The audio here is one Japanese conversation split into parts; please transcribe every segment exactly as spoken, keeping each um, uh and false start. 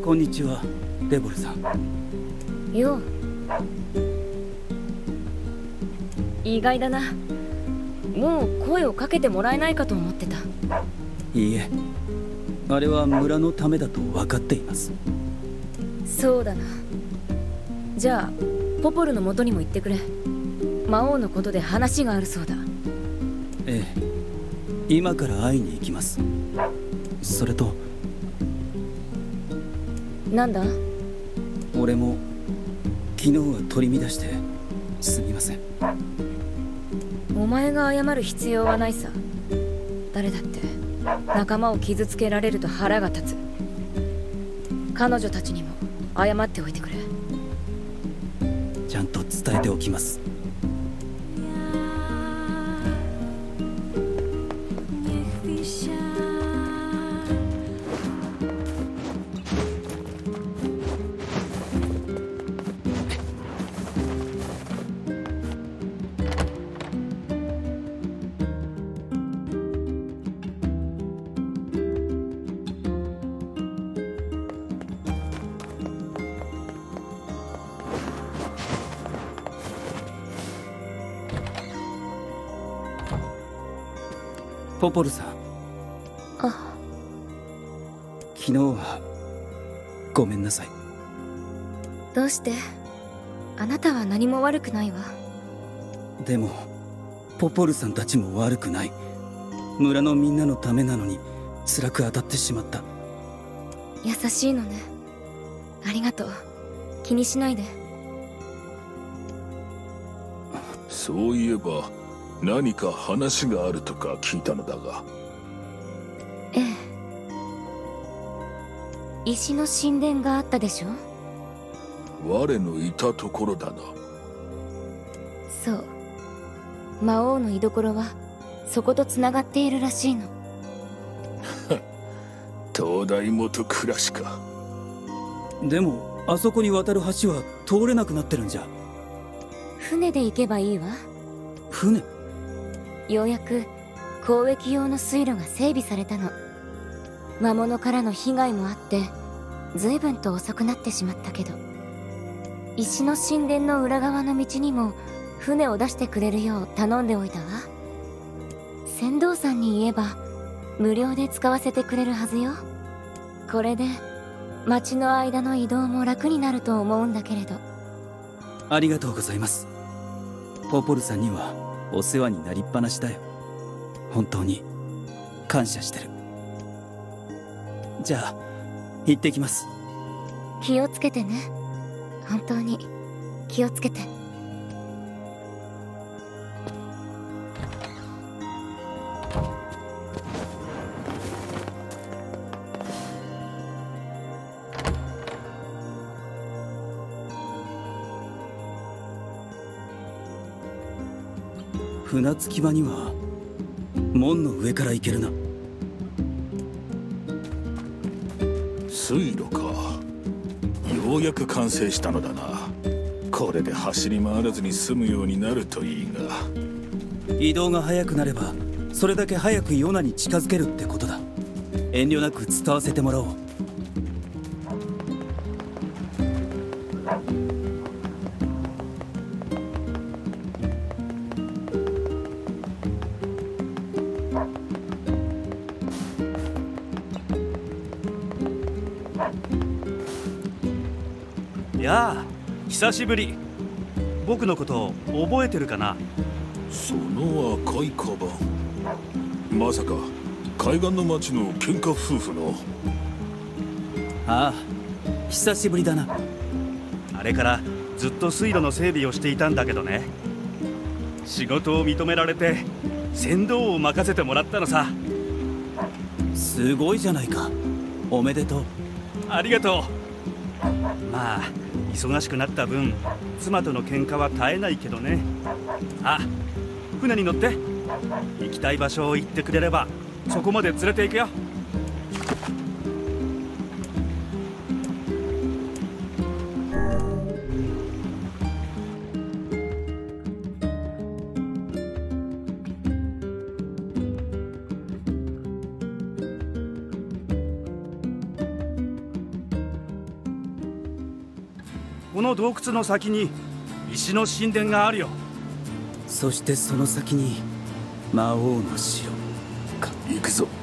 こんにちは、デボルさん。 よう。意外だな。もう声をかけてもらえないかと思ってた。 いいえ、あれは村のためだと分かっています。 そうだな。じゃあポポルの元にも行ってくれ。魔王のことで話があるそうだ。 ええ、今から会いに行きます。それと、 なんだ？ 俺も昨日は取り乱してすみません。 お前が謝る必要はないさ。誰だって仲間を傷つけられると腹が立つ。彼女たちにも謝っておいてくれ。 ちゃんと伝えておきます。ポポルさん。 あ、 昨日はごめんなさい。 どうして？あなたは何も悪くないわ。 でもポポルさんたちも悪くない。村のみんなのためなのに辛く当たってしまった。 優しいのね。ありがとう。気にしないで。 そういえば何か話があるとか聞いたのだが。 ええ。石の神殿があったでしょ。 我のいたところだな。 そう。魔王の居所はそことつながっているらしいの。 東大元暮らしか。 でもあそこに渡る橋は通れなくなってるんじゃ。 船で行けばいいわ。 船？ ようやく交易用の水路が整備されたの。魔物からの被害もあって随分と遅くなってしまったけど、石の神殿の裏側の道にも船を出してくれるよう頼んでおいたわ。船頭さんに言えば無料で使わせてくれるはずよ。これで町の間の移動も楽になると思うんだけれど。 ありがとうございます。ポポルさんにはお世話になりっぱなしだよ。本当に感謝してる。じゃあ行ってきます。 気をつけてね。本当に気をつけて。 船着き場には門の上から行けるな。 水路か。ようやく完成したのだな。これで走り回らずに済むようになるといいが。 移動が早くなればそれだけ早くヨナに近づけるってことだ。遠慮なく伝わせてもらおう。 やあ、久しぶり。僕のこと覚えてるかな？ その赤いカバン、まさか海岸の町の喧嘩夫婦の。 ああ、久しぶりだな。 あれからずっと水路の整備をしていたんだけどね。仕事を認められて船頭を任せてもらったのさ。 すごいじゃないか。おめでとう。 ありがとう。まあ忙しくなった分妻との喧嘩は絶えないけどね。あ、船に乗って。行きたい場所を言ってくれればそこまで連れて行くよ。 この洞窟の先に石の神殿があるよ。 そしてその先に魔王の城か。 行くぞ。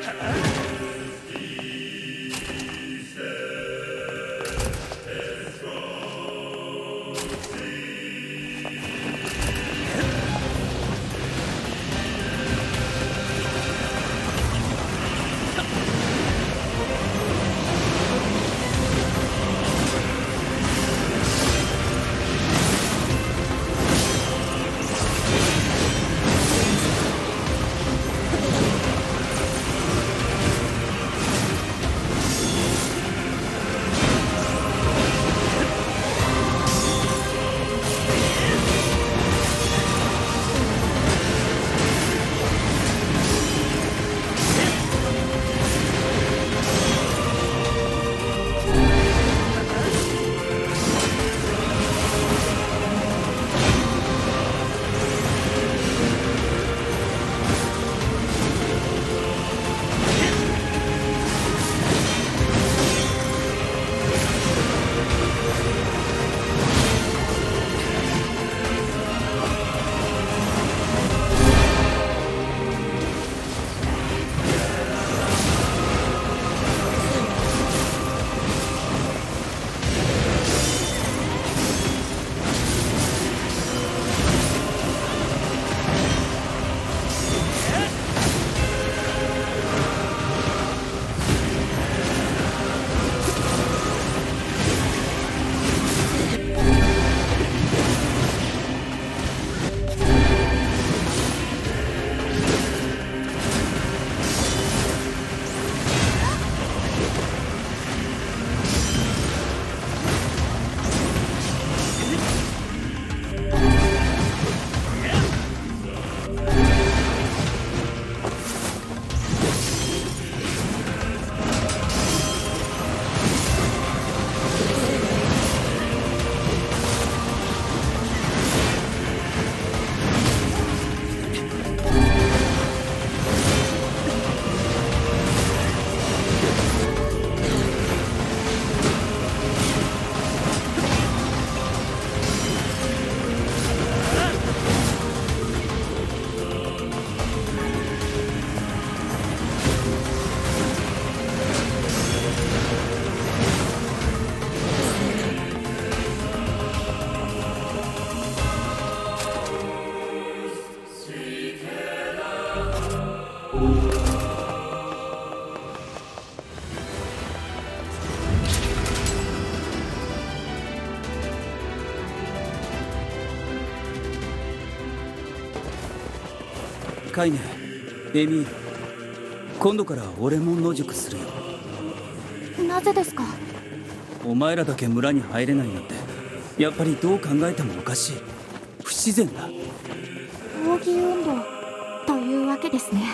カイネ、エミール、今度から俺も野宿するよ。 なぜですか？ お前らだけ村に入れないなんてやっぱりどう考えてもおかしい。不自然だ。 抗議運動というわけですね。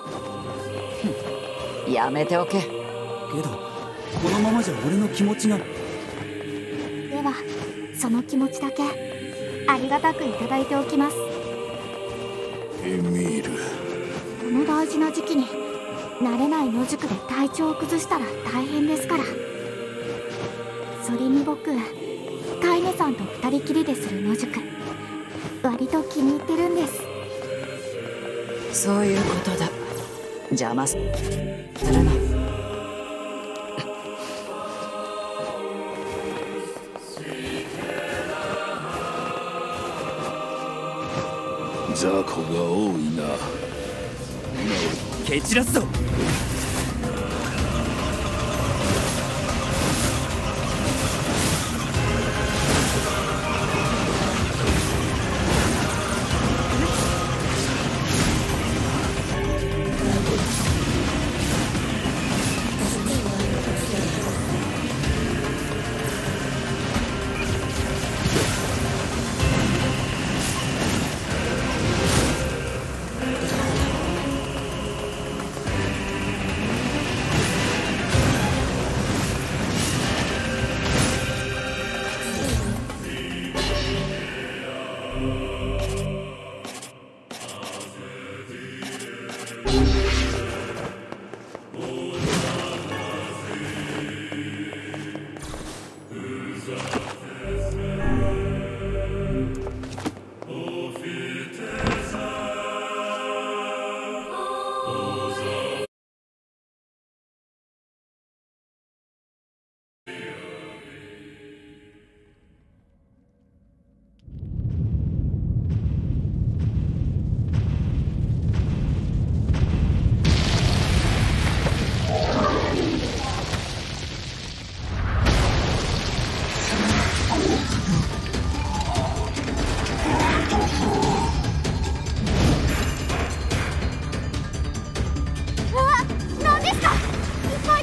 やめておけ。 けどこのままじゃ俺の気持ちが。ではその気持ちだけありがたくいただいておきます。 エミール、 この大事な時期に慣れない野宿で体調を崩したら大変ですから。それに僕カイネさんと二人きりでする野宿割と気に入ってるんです。 そういうことだ。邪魔するな。 雑魚が多いな。 蹴散らすぞ。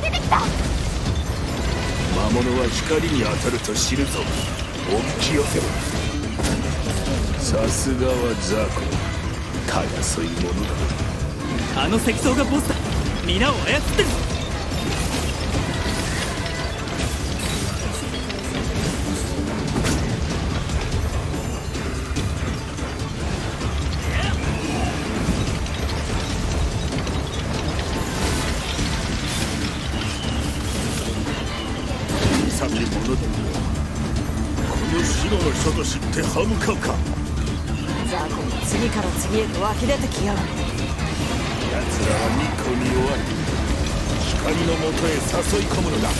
出てきた。 魔物は光に当たると死ぬぞ。おびき寄せろ。さすがはザコ。たやそういうものだ。 あの石像がボスだ。皆を操ってるぞ。 さて者ども、この城の人と知って歯向かうか。 ザコが次から次へと湧き出てきやがる。 奴らは日光に弱い。光のもとへ誘い込むのだ。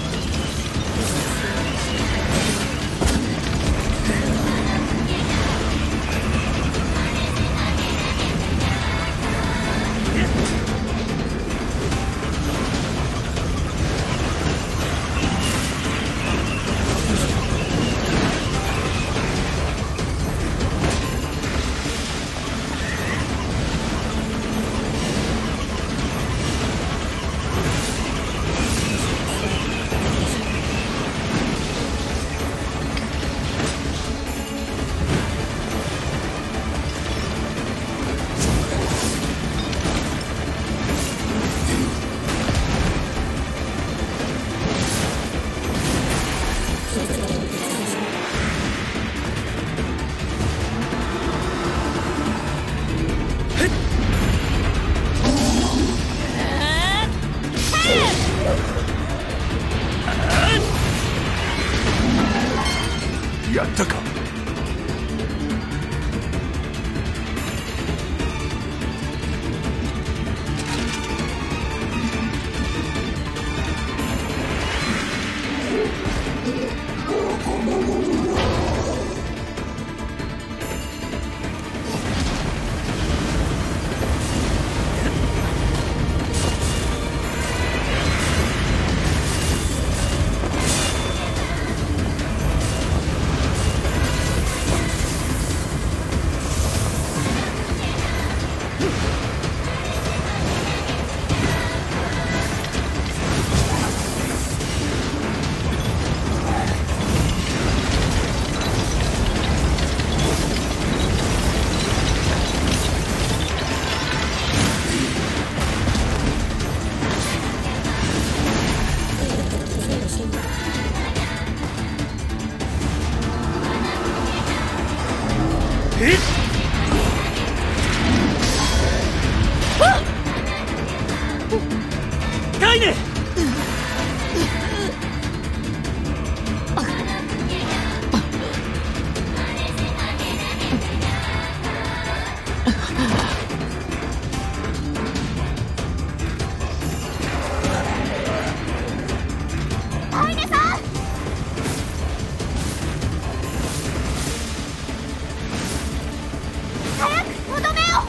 やったか。 カイネ！ カイネさん！早くとどめよ！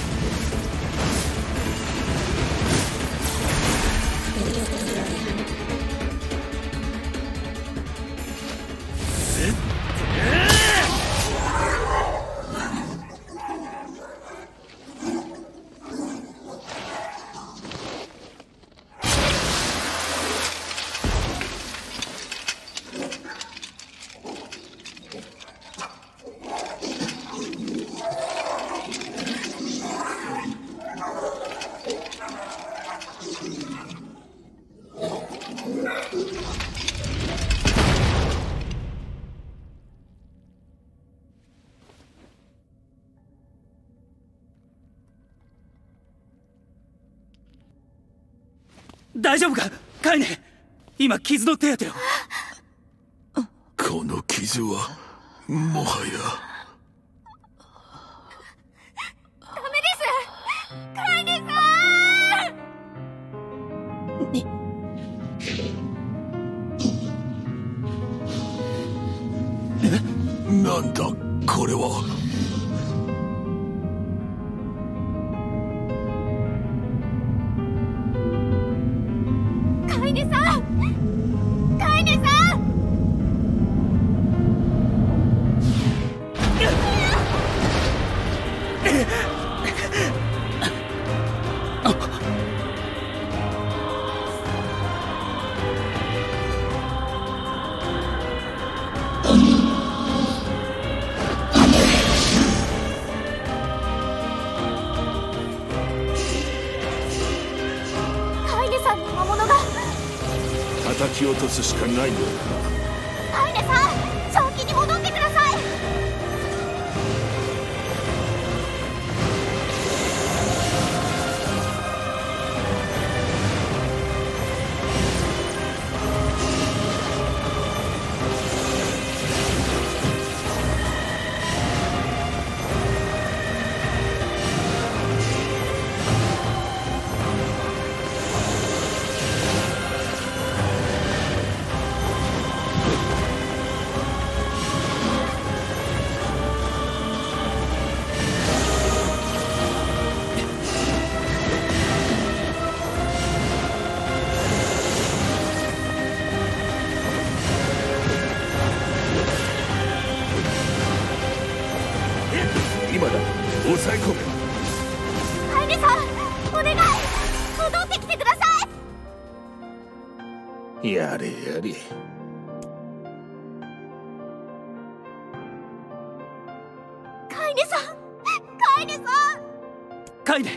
大丈夫かカイネ。今傷の手当てを。 この傷はもはや。 ダメです。カイネさん！ になんだこれは。 カイネさん！カイネさん！ 叩き落とすしかないようカイネさん、正気に戻ってください。 今だ、抑え込め。 カイネさん、お願い、戻ってきてください。 やれやれ。 カイネさん、カイネさん。 カイネ。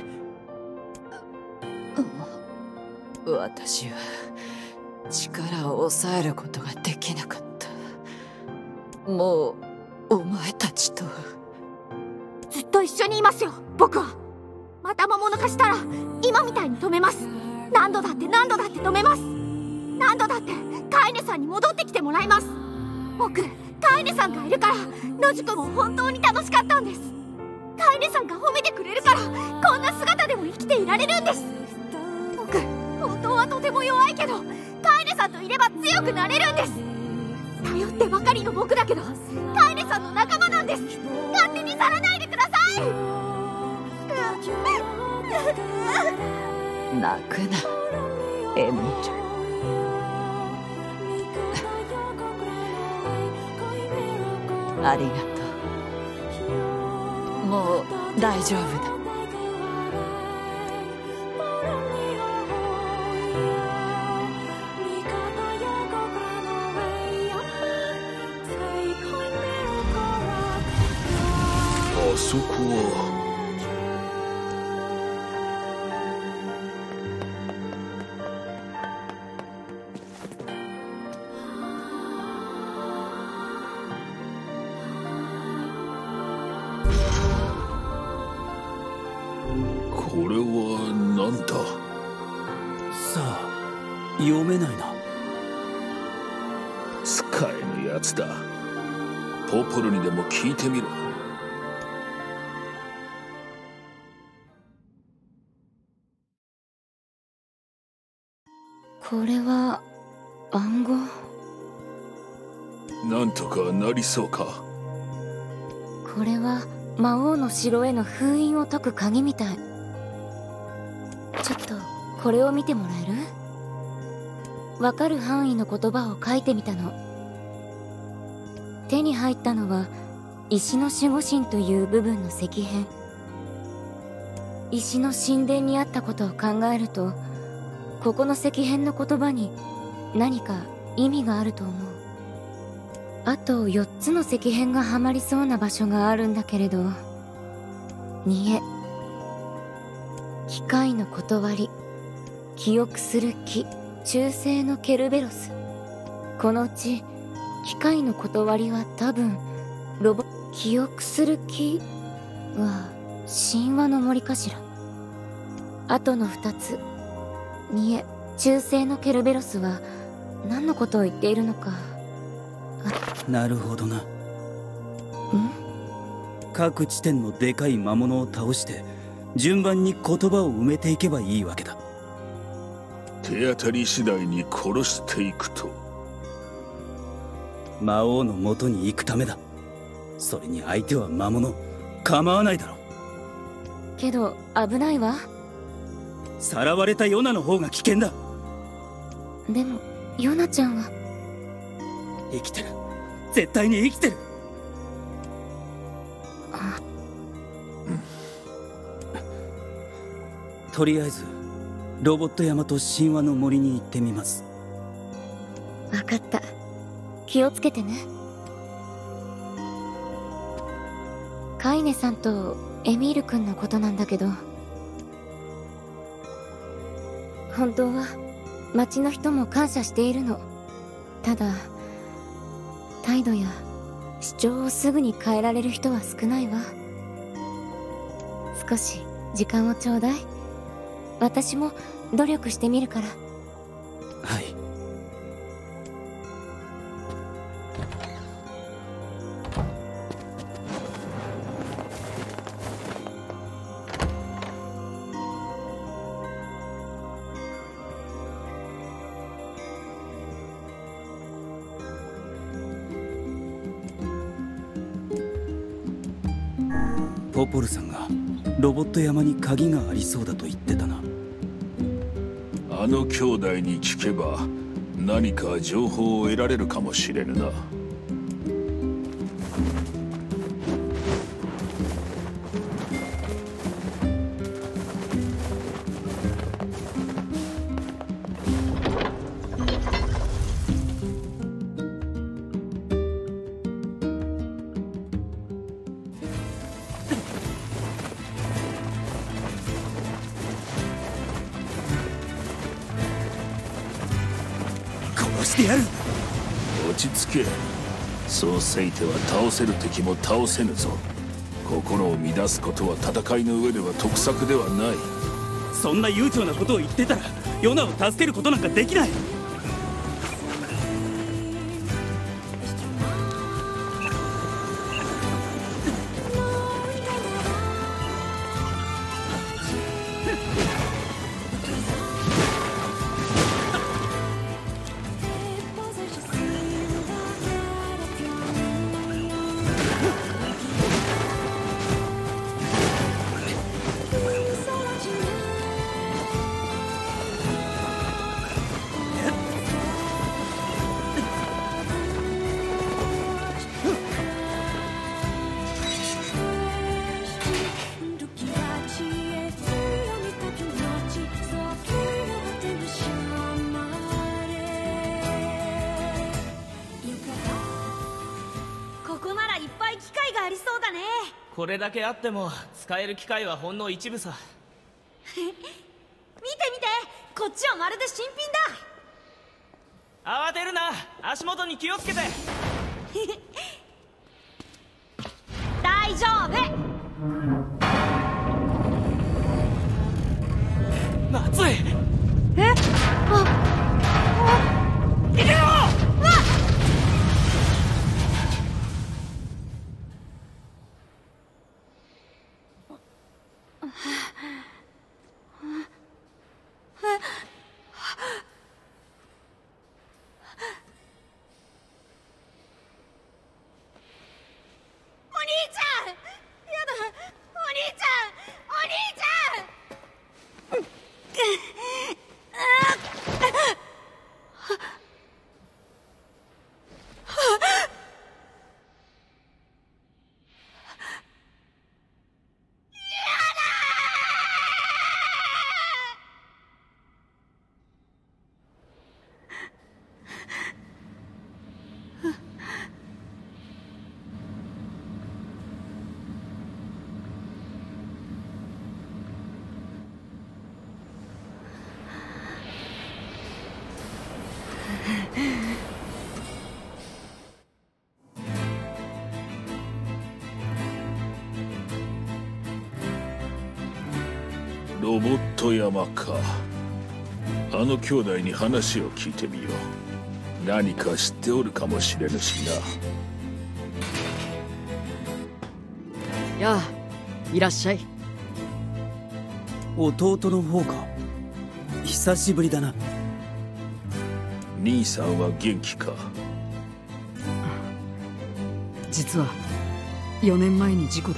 私は力を抑えることができなかった。もうお前たちとずっと一緒にいますよ、僕は。また魔物化したら今みたいに止めます。何度だって何度だって止めます。何度だってカイネさんに戻ってきてもらいます。僕、カイネさんがいるから野宿も本当に楽しかったんです。カイネさんが褒めてくれるからこんな姿でも生きていられるんです。僕、本当はとても弱いけどカイネさんといれば強くなれるんです。頼ってばかりの僕だけどカイネさんの仲間なんです。勝手に去らないでください。 泣くな、エミール。ありがとう。もう大丈夫だ。 あそこは。これは何だ。 さあ、読めないな。 使えぬやつだ。ポポルにでも聞いてみろ。 これは暗号。 なんとかなりそうか。 これは魔王の城への封印を解く鍵みたい。ちょっとこれを見てもらえる？わかる範囲の言葉を書いてみたの。手に入ったのは石の守護神という部分の石片。石の神殿にあったことを考えると、ここの石片の言葉に何か意味があると思う。あとよっつの石片がはまりそうな場所があるんだけれど、ニエ、機械の断り、記憶する木、忠誠のケルベロス。このうち機械の断りは多分ロボ記憶する木は神話の森かしら。あとの二つ、ニエ、忠誠のケルベロスは何のことを言っているのか。 なるほどな。 ん？ 各地点のでかい魔物を倒して順番に言葉を埋めていけばいいわけだ。 手当たり次第に殺していくと。 魔王の元に行くためだ。それに相手は魔物、構わないだろう。 けど危ないわ。 さらわれたヨナの方が危険だ。 でもヨナちゃんは生きてる。絶対に生きてる。 あ、 とりあえずロボット山と神話の森に行ってみます。 わかった。気をつけてね。カイネさんとエミール君のことなんだけど、本当は町の人も感謝しているの。ただ態度や主張をすぐに変えられる人は少ないわ。少し時間をちょうだい。私も努力してみるから。 はい。ポポルさんがロボット山に鍵がありそうだと言ってたな。 あの兄弟に聞けば何か情報を得られるかもしれぬな。 してやる。 落ち着け。そうせいては倒せる敵も倒せぬぞ。心を乱すことは戦いの上では得策ではない。 そんな悠長なことを言ってたらヨナを助けることなんかできない。 これだけあっても使える機械はほんの一部さ。 見て見て、こっちはまるで新品だ。慌てるな、足元に気をつけて。 大丈夫。 まずい。 えああ逃げろ。 ロボット山か。あの兄弟に話を聞いてみよう。何か知っておるかもしれぬしな。 やあ、いらっしゃい。 弟の方か。久しぶりだな。 兄さんは元気か。 実はよねんまえに事故で。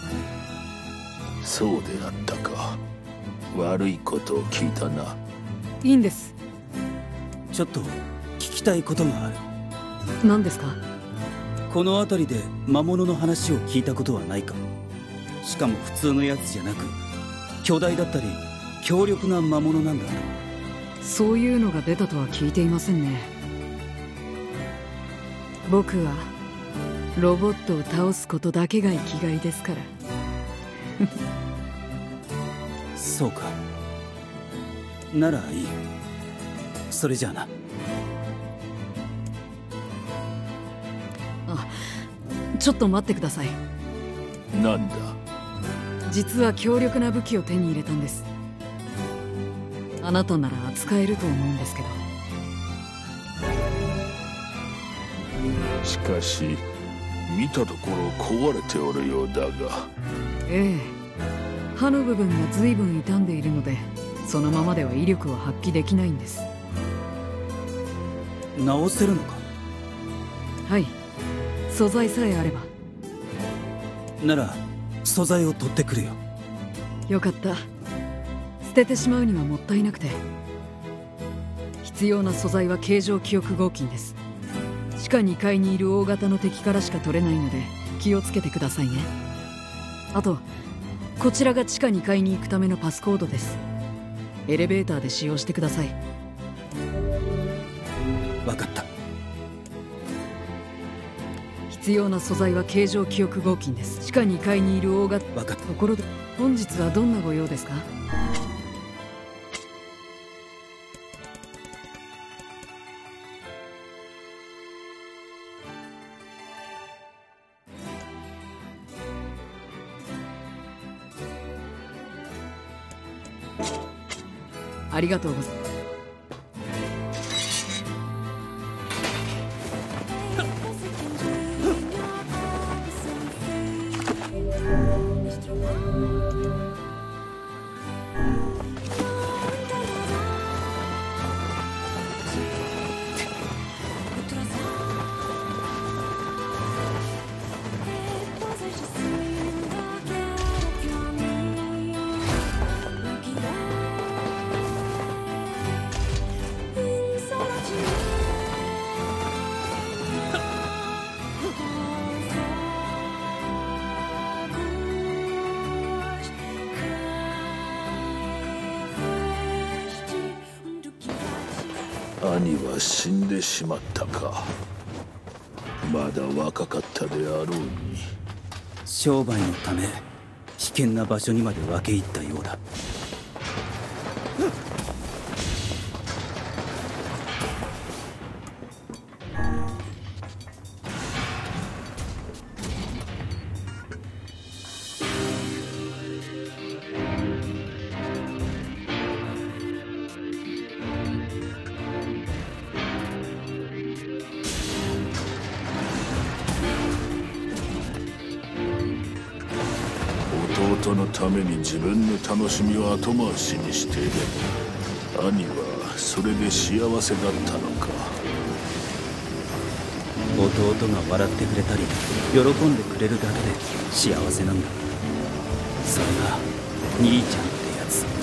そうであったか。悪いことを聞いたな。 いいんです。 ちょっと聞きたいことがある。 何ですか？ この辺りで魔物の話を聞いたことはないか。しかも普通のやつじゃなく巨大だったり強力な魔物なんだ。 そういうのが出たとは聞いていませんね。僕はロボットを倒すことだけが生きがいですから。 そうか。ならいい。 それじゃあな。 あ、ちょっと待ってください。 なんだ。 実は強力な武器を手に入れたんです。あなたなら扱えると思うんですけど。 しかし見たところ壊れておるようだが。 ええ、刃の部分が随分傷んでいるので、そのままでは威力を発揮できないんです。 直せるのか？ はい、素材さえあれば。 なら素材を取ってくるよ。 よかった。捨ててしまうにはもったいなくて。必要な素材は形状記憶合金です。地下にかいにいる大型の敵からしか取れないので気をつけてくださいね。あと、こちらが地下にかいに行くためのパスコードです。エレベーターで使用してください。 分かった。 必要な素材は形状記憶合金です。地下にかいにいる大型。 分かった。 ところで本日はどんなご用ですか？ありがとうございます。 兄は死んでしまったか。まだ若かったであろうに。 商売のため危険な場所にまで分け入ったようだ。 弟のために自分の楽しみを後回しにして兄はそれで幸せだったのか。 弟が笑ってくれたり喜んでくれるだけで幸せなんだ。それが兄ちゃんってやつ。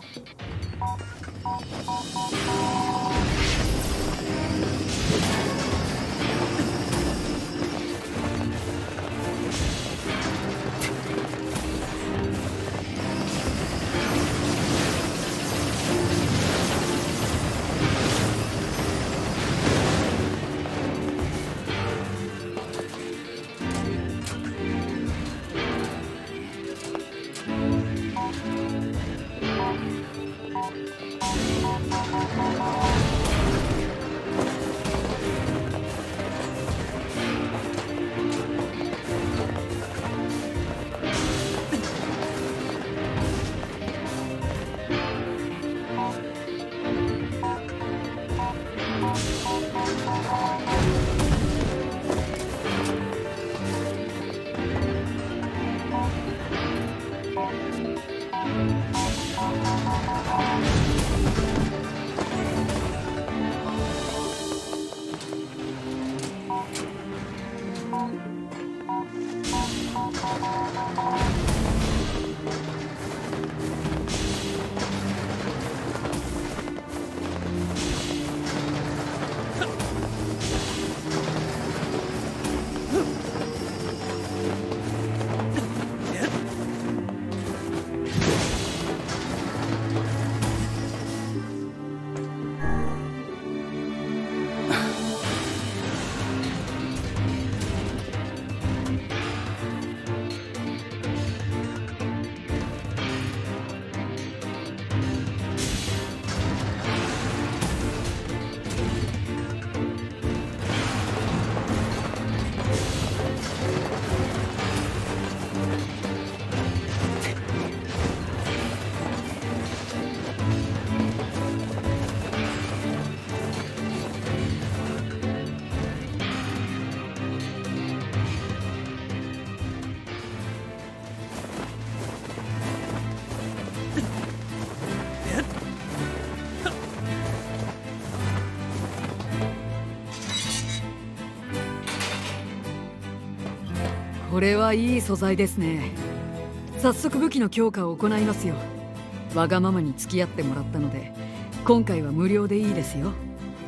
これはいい素材ですね。早速武器の強化を行いますよ。わがままに付き合ってもらったので今回は無料でいいですよ。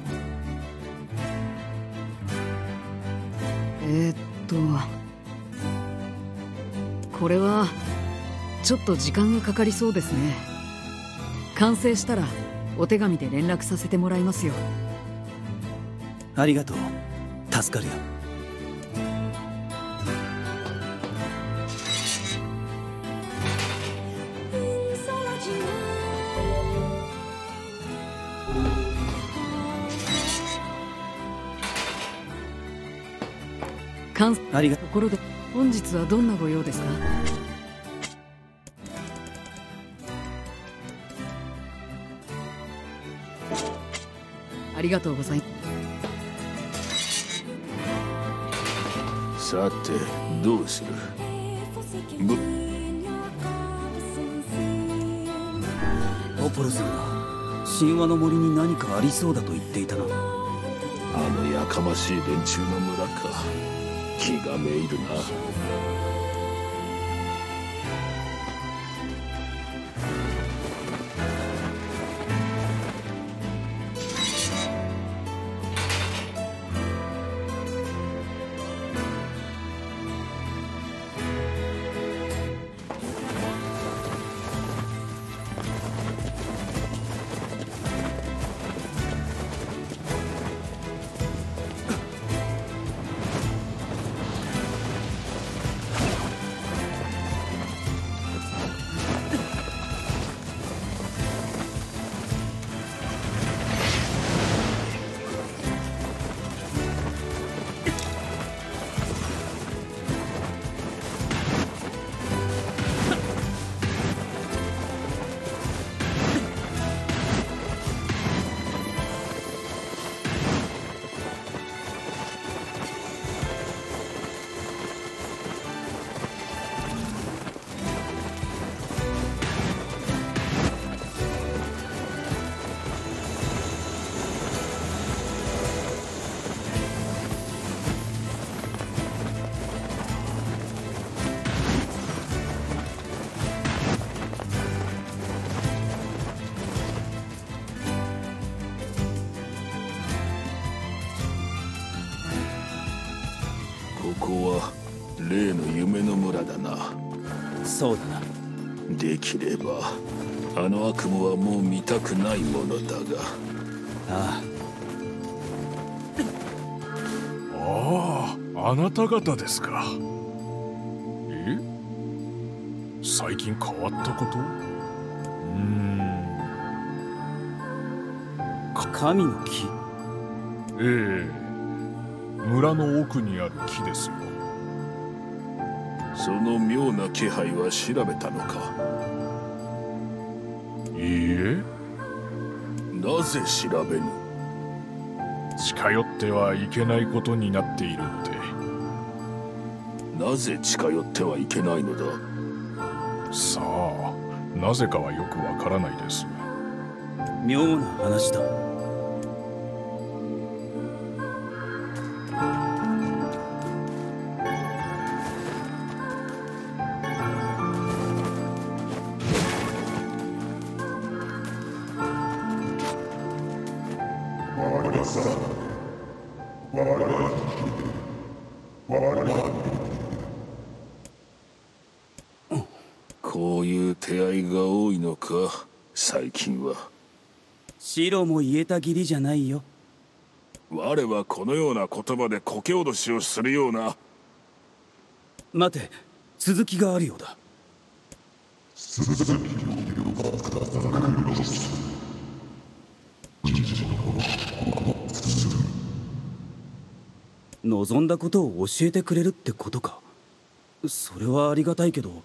えー、っとこれはちょっと時間がかかりそうですね。完成したらお手紙で連絡させてもらいますよ。 ありがとう。助かるよ。 完ありがところで本日はどんなご用ですか？ありがとうございます。 さてどうする？ぶポポロさんが神話の森に何かありそうだと言っていたな。 あのやかましい連中の村か。気がめいるな。 そうだな。 できればあの悪夢はもう見たくないものだが。 あああ、あなた方ですか。え、最近変わったこと？うーん、 神の木。 ええ、村の奥にある木ですよ。 その妙な気配は調べたのか？ いいえ。 なぜ調べぬ？ 近寄ってはいけないことになっているって。 なぜ近寄ってはいけないのだ？ さあ、なぜかはよくわからないです。 妙な話だ。 こういう手合いが多いのか、最近は。 白も言えた義理じゃないよ。 我はこのような言葉でこけ脅しをするような。 待て、続きがあるようだ。望んだことを教えてくれるってことか。それはありがたいけど。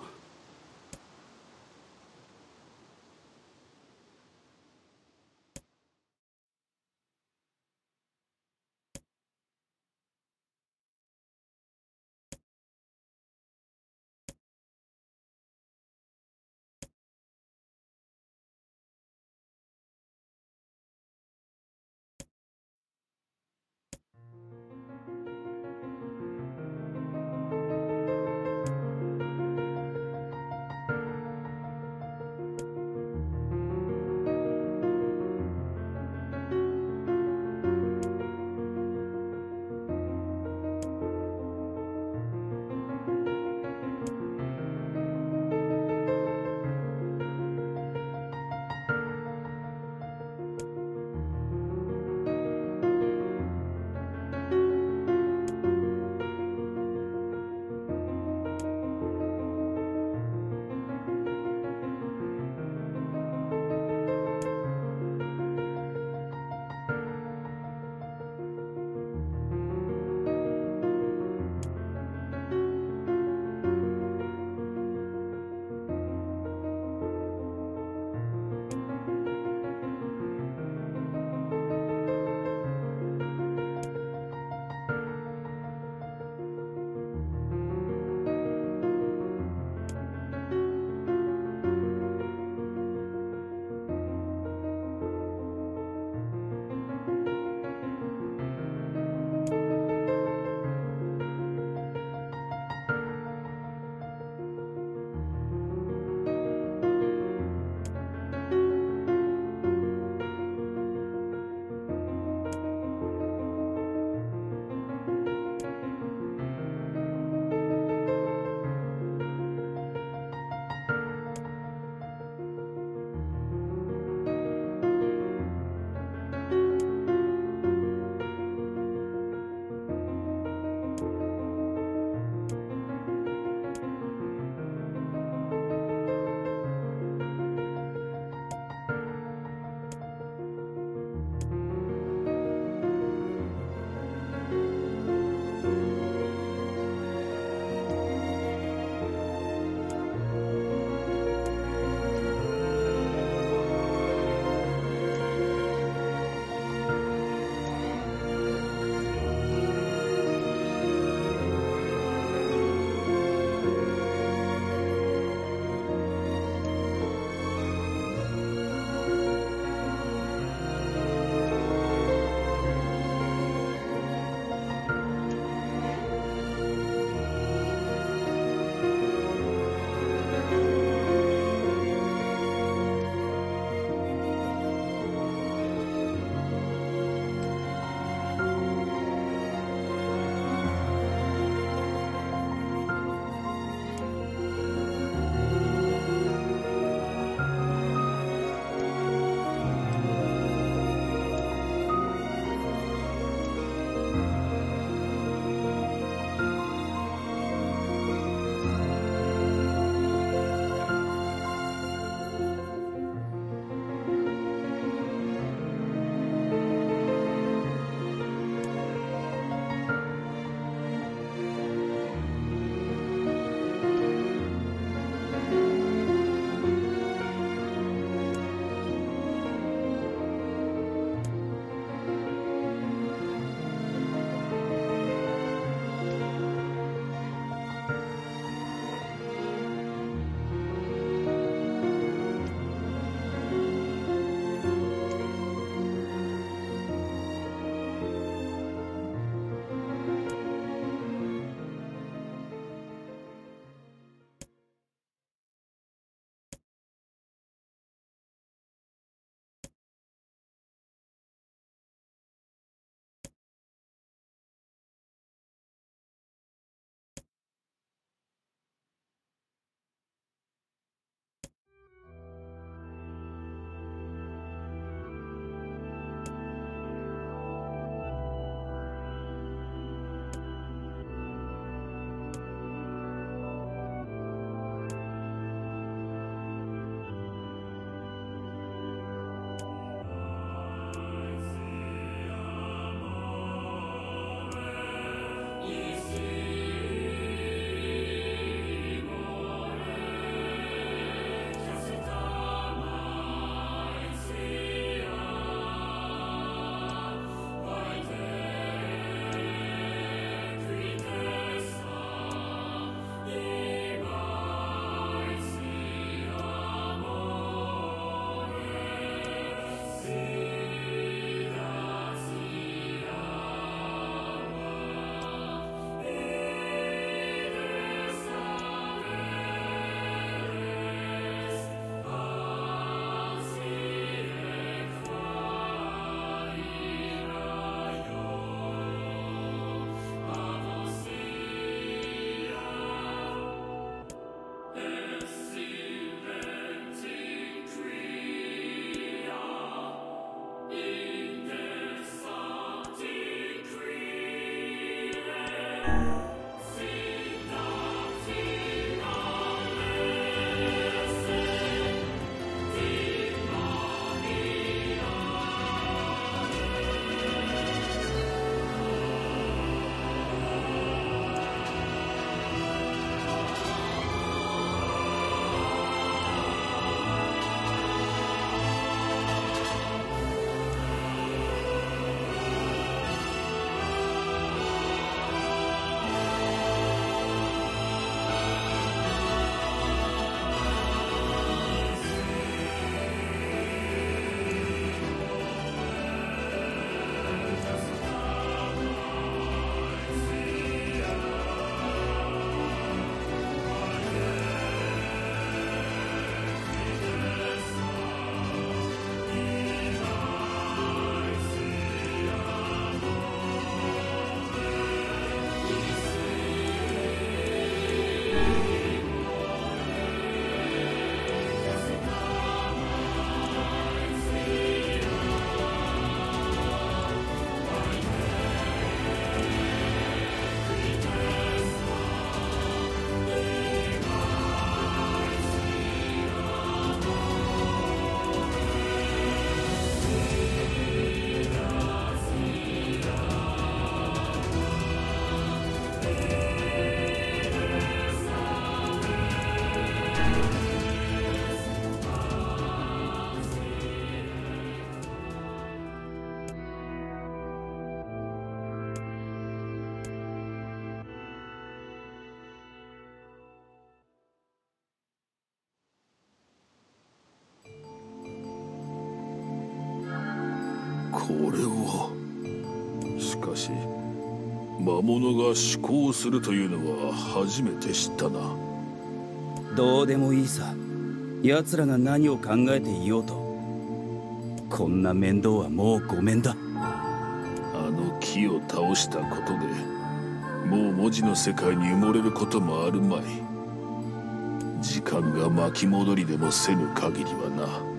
これを。しかし魔物が思考するというのは初めて知ったな。 どうでもいいさ。奴らが何を考えていようと、こんな面倒はもうごめんだ。 あの木を倒したことでもう文字の世界に埋もれることもあるまい。時間が巻き戻りでもせぬ限りはな。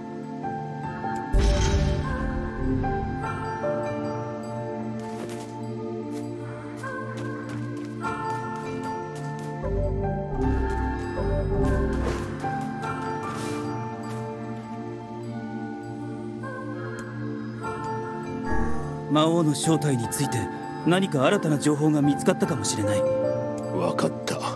魔王の正体について何か新たな情報が見つかったかもしれない。 分かった。